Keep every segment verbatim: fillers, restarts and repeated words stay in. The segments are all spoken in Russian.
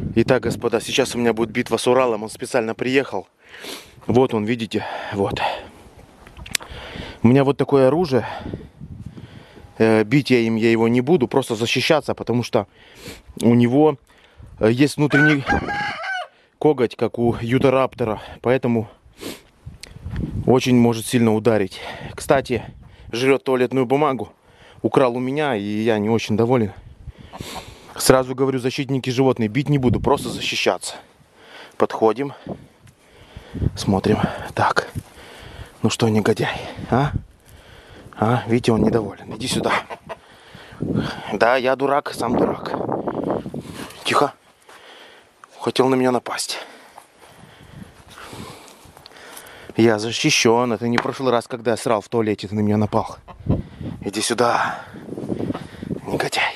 Итак, господа, сейчас у меня будет битва с Уралом. Он специально приехал. Вот он, видите, вот. У меня вот такое оружие. Э, бить я им я его не буду, просто защищаться, потому что у него есть внутренний коготь, как у ютараптора. Поэтому очень может сильно ударить. Кстати, жрет туалетную бумагу. Украл у меня, и я не очень доволен. Сразу говорю, защитники животных, бить не буду, просто защищаться. Подходим. Смотрим. Так. Ну что, негодяй, а? А, видите, он недоволен. Иди сюда. Да, я дурак, сам дурак. Тихо. Хотел на меня напасть. Я защищен. Это не прошлый раз, когда я срал в туалете, ты на меня напал. Иди сюда. Негодяй.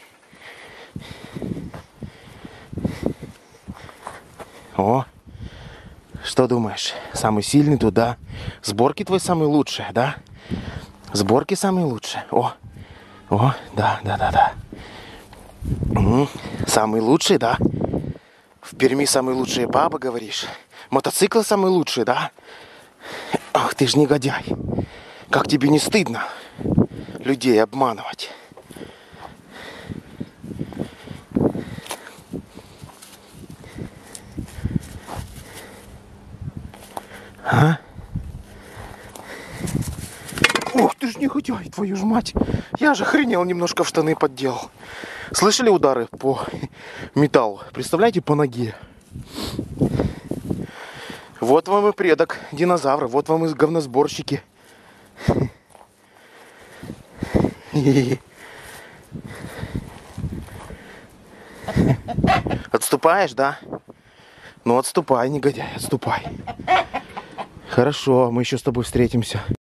О, что думаешь? Самый сильный тут, да? Сборки твои самые лучшие, да? Сборки самые лучшие. О, о, да, да, да, да. Угу. Самый лучший, да? В Перми самые лучшие бабы, говоришь? Мотоциклы самые лучшие, да? Ах ты ж негодяй. Как тебе не стыдно людей обманывать? А? Ох ты ж негодяй, твою ж мать. Я же охренел, немножко в штаны подделал. Слышали удары по металлу? Представляете, по ноге. Вот вам и предок динозавра, вот вам и говносборщики. Отступаешь, да? Ну отступай, негодяй, отступай. Хорошо, мы еще с тобой встретимся.